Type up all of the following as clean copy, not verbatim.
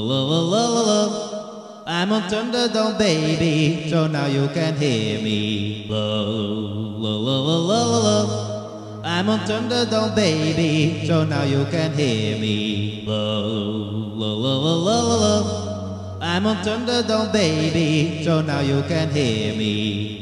Lalalalalaaa. I'm on Thunderdome, baby, so now you can hear me. Lalalalalaaa. I'm on Thunderdome, baby, so now you can hear me. Lalalalalaaa. I'm on Thunderdome, baby, so now you can hear me.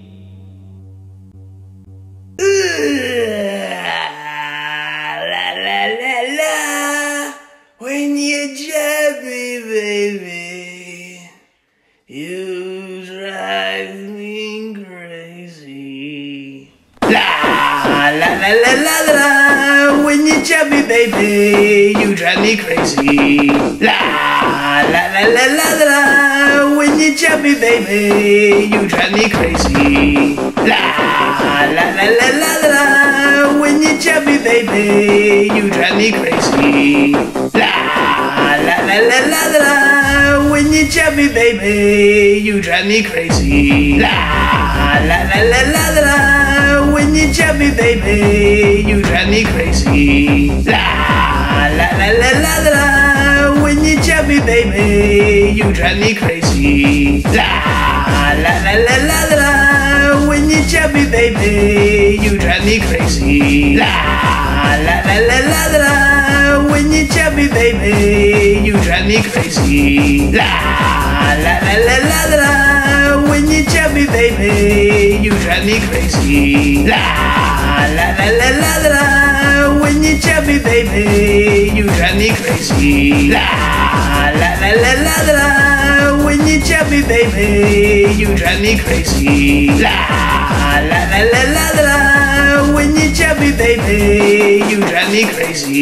La la la la, when you jab me, baby, you drive me crazy. La la la la la la, when you jab me, baby, you drive me crazy. La la la la la la, when you jab me, baby, you drive me crazy. La la la la la la, when you jab me, baby, you drive me crazy. La la la la la la, when you jab me, baby, you drive me crazy. La la la la la la, when you jab me, baby, you drive me crazy. La la la la la la, when you jab me, baby, you drive me crazy. La la la la la la, when you jab me, baby, you drive me crazy. La la la la la la, when you jab me, baby, you drive me crazy. La la la la la la, when you jab me, baby, you drive me crazy. La la la la la la, when you jab me, baby, you drive me crazy. La la la la la la, when you jab me, baby, you drive me crazy. La la la la la la, when you jab me, baby, you drive me crazy.